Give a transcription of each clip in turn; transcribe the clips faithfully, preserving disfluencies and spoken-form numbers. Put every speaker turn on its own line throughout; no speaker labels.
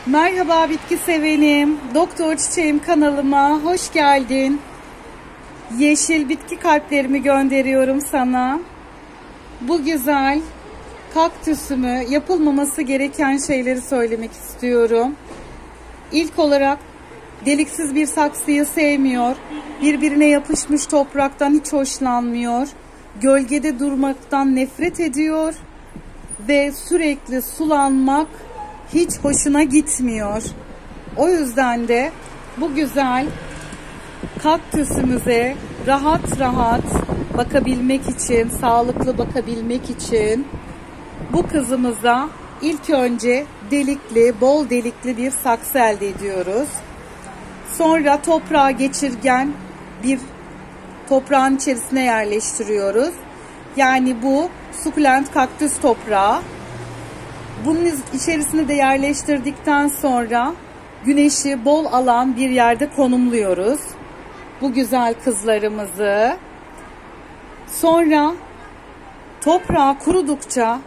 Merhaba bitki sevenim. Doktor Çiçeğim kanalıma hoş geldin. Yeşil bitki kalplerimi gönderiyorum sana. Bu güzel kaktüsümü yapılmaması gereken şeyleri söylemek istiyorum. İlk olarak deliksiz bir saksıyı sevmiyor. Birbirine yapışmış topraktan hiç hoşlanmıyor. Gölgede durmaktan nefret ediyor. Ve sürekli sulanmak hiç hoşuna gitmiyor. O yüzden de bu güzel kaktüsümüze rahat rahat bakabilmek için, sağlıklı bakabilmek için bu kızımıza ilk önce delikli, bol delikli bir saksı elde ediyoruz. Sonra toprağa geçirgen bir toprağın içerisine yerleştiriyoruz. Yani bu sukulent kaktüs toprağı. Bunun içerisine de yerleştirdikten sonra güneşi bol alan bir yerde konumluyoruz bu güzel kızlarımızı. Sonra toprağa kurudukça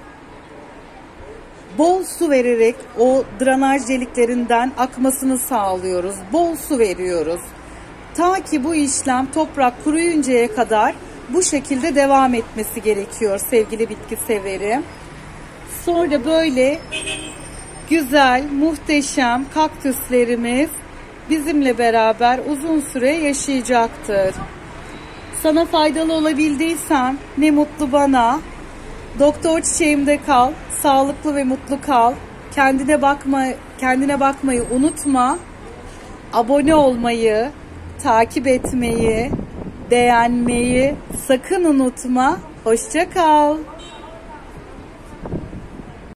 bol su vererek o drenaj deliklerinden akmasını sağlıyoruz. Bol su veriyoruz. Ta ki bu işlem toprak kuruyuncaya kadar bu şekilde devam etmesi gerekiyor sevgili bitki severim. Sonra böyle güzel, muhteşem kaktüslerimiz bizimle beraber uzun süre yaşayacaktır. Sana faydalı olabildiysem ne mutlu bana. Doktor çiçeğimde kal, sağlıklı ve mutlu kal. Kendine bakma, kendine bakmayı unutma. Abone olmayı, takip etmeyi, beğenmeyi sakın unutma. Hoşça kal.